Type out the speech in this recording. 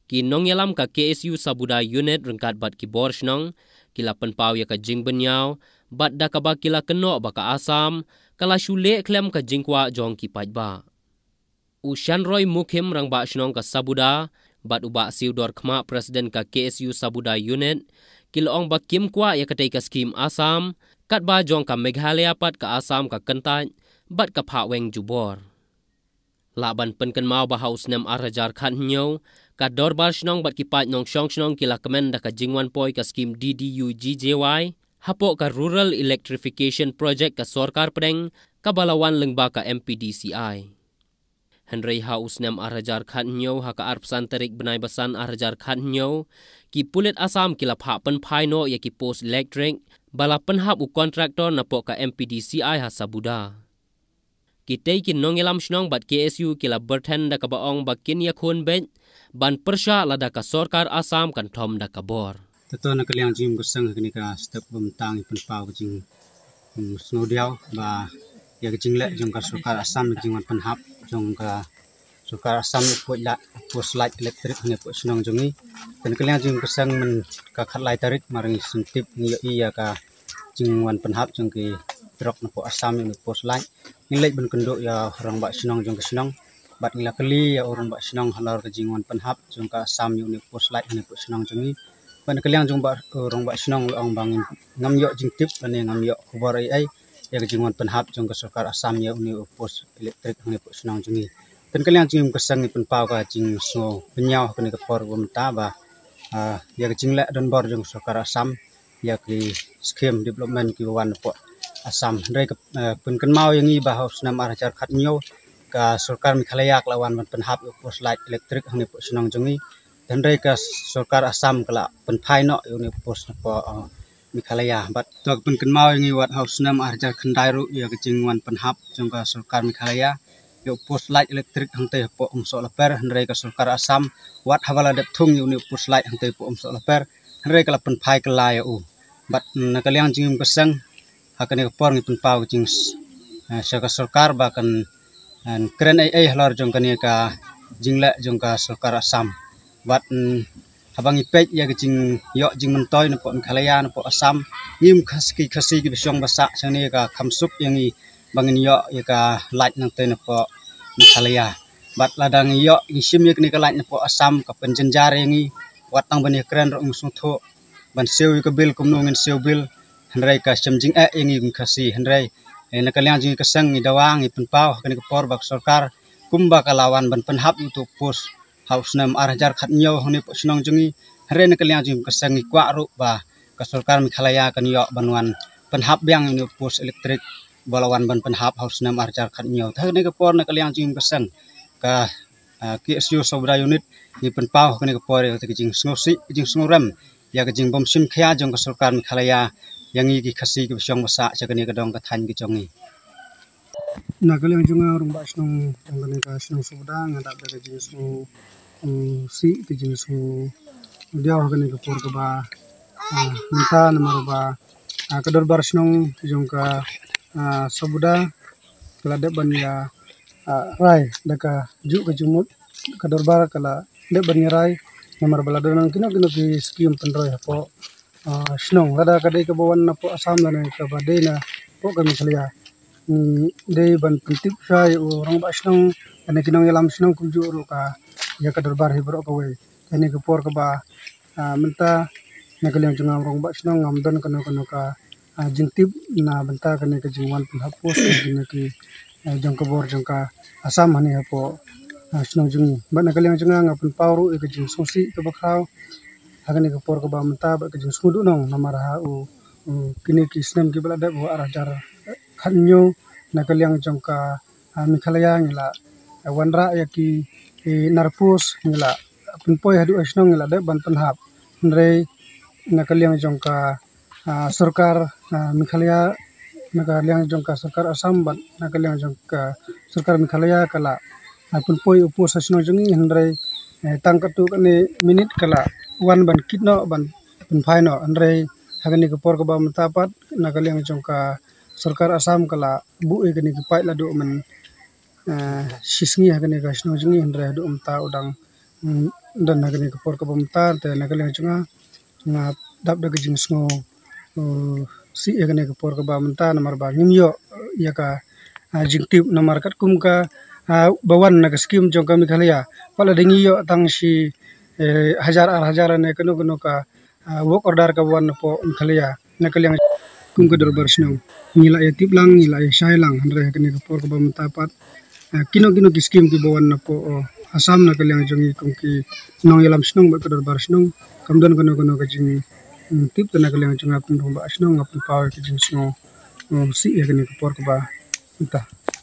Ki nong yalam ka KSU Sabuda unit rengkat bat ki bor shnong kila penpau ya ka jing benyau bat da ka ba kila keno ba ka asam kala shule klem ka jingkwa jong ki pajba. Ushan Roy Mukim rang ba shnong ka Sabuda bat uba siudor khma presiden ka KSU Sabuda unit kila ong ba kim kwa ya ka ka skim asam kat ba jong ka Meghalaya pat ka asam ka kentaj bat ka pha weng jubor. Laban penken mau ba haus nem arajar khan nyo ka dorbar shnong bat ki paj nong shong shnong kila kemen da ka jingwan poi ka skim DDU-GJY hapo ka Rural Electrification Project ka Sorkar Pedeng ka balawan lengba ka MPDCI. Henry haus nem arajar khan nyo ha ka arpsan terik benai basan arajar khan nyo ki pulit asam kila pha pen phai no ya ki post electric bala penhap u kontraktor na po ka MPDCI ha Sabuda. Kitay kin nong ilam shnong bat KSU kila berten da ka baong bakin ya khun bet ban persya lada ka Sorkar Asam kan thom da ka bor. Tato na kaliang jim kusang kini ka step bumtang ipun pau jing snodiao ba ya jing le jong ka Sorkar Asam jing wan penhap jong ka Sorkar Asam iput la pos light elektrik ne po snong jongi dan kaliang jim kusang men ka khatlai tarik maring sentip ni iya ka jing wan penhap jong ki trok na po Asam ni pos light nilai ben kendo ya orang ba snong jong ka snong bat ngila kali ya orang ba snong halar ka jingwan penhap jong ka Asam yu ni pos light ni po snong jongi ban kaliang jong ba orang ba snong long bangin ngam yo jing tip ane ngam yo khobor ai ya ka jingwan penhap jong ka Sorkar Asam yu ni pos elektrik ni po snong jongi dan kaliang jing kesang ni pen pau ka jing snow penyau ka ni ka por bumta ba ya ka jing le don bor jong Sorkar Asam ya ki scheme development ki wan po Asam ndai ka pen kan mau yang i ba haus nam arajar khat nyo ka Sorkar Meghalaya lawan ban penhap pos light elektrik ni po snong jongi dan ndai ka Sorkar Asam kala pen phai no ni pos po Meghalaya bat to pen kan mau yang i wat haus nam arajar khandai ru ya ka jingwan penhap jong ka Sorkar Meghalaya yo pos light elektrik hangte po umso laper ndai ka Sorkar Asam wat hawala dep thung ni pos light hangte po umso laper ndai kala pen phai kala ya bat na kaliang jing kesang hakane por ngi pen pau jing saka Sorkar ba kan keren ai halar jong kani ka jingla jong ka Sorkar Asam bat habang ipek ya jing yo jing mentoy na po Meghalaya na po Asam ngim khasi ki bisyong basa sani ka khamsuk yang i bangin yo ya ka light nang te na po Meghalaya bat ladang yo isim ya kani ka light na po Asam ka penjenjar yang i watang bani keren ro ngusung tho ban sew ka bil kumnungin sew bil handrai ka chamjing yang i khasi handrai na kaliang jing kesang ni dawang i pen pau kani por bak Sorkar kumba kalawan ban penhap itu pos haus nam arajar khat nyo ni po snong jungi hre na kaliang jing kesang i kwa ru ba ka Sorkar Meghalaya kan yo banwan penhap yang ni pos elektrik balawan ban penhap haus nam arajar khat nyo tha ni por na kaliang jing kesang ka KSU Sabuda unit ni pen pau kani por ka jing snosi jing snoram ya ka jing bom sim khya jong ka Sorkar Meghalaya yang i khasi ki bisyong basa chakani ka dong ka than ki jongi na kaliang junga rung ba snong tangani ka snong Sabuda ngada da ka jing snong si ti jing snong dia kani ka por ka ba minta namar ba ka dorbar snong jong ka Sabuda kala de ban ya rai da ka ju ka jumut ka dorbar kala de ban ya rai namar bala donang kino ki skim penroy po snong lada kadai ke bawan na po Asam na ka badai na po kami Meghalaya dei ban pentip sai orang ba snong ane kinong yalam snong kunju ru ka ya ka darbar hibro ka we ane ke por ka ba menta na kaliang junga orang ba snong amdan kana ka jingtip na benta kane ka jingwan pun hapus kane ki jong ka bor jong ka Asam hani hapo snong jungi ba na kaliang junga ngapun pauru e ka jing sosi ka bakhau hakane ka por ka ba menta ba ka jing sudu nong namara kini ki snem ki bala de bo arajar khanyo na kaliang jong ka Meghalaya ngila wanra ya ki narpus ngila punpoi hadu asnong ngila de ban penhap ndrei na kaliang jong ka Sorkar Meghalaya na kaliang jong ka Sorkar Asam ban na kaliang jong ka Sorkar Meghalaya kala punpoi upos asnong jongi ndrei tangkatu kane minit kala wan ban kitno ban punphai no ndrei hakane ka por ka ba matapat na kaliang jong ka Sorkar Asam kala bu e kani pai la do man sisngi hakane ka snong jingi ndra do umta udang dan nagani ke por ke bamtar te nagali chunga nga dap da gijing sngo si ya gane ke por ke bamtar namar ba nimyo ya ka jingtip namar kat kum ka bawan na skim jong kami khalia pala dingi yo tang si hajar ne kanu ka work order ka wan po khalia nagali kum ke dorbar snong nila ya tiplang nila ya shailang andre kani ke por ke bamtar pat kino ki skim ki bawan na po asam na kaliang jongi kum ki nong yalam snong ba kadar bar snong kamdan kono ka jing tip na kaliang jonga kum ba snong ngapun pawe ki jing snong si ya kani por ka ba ta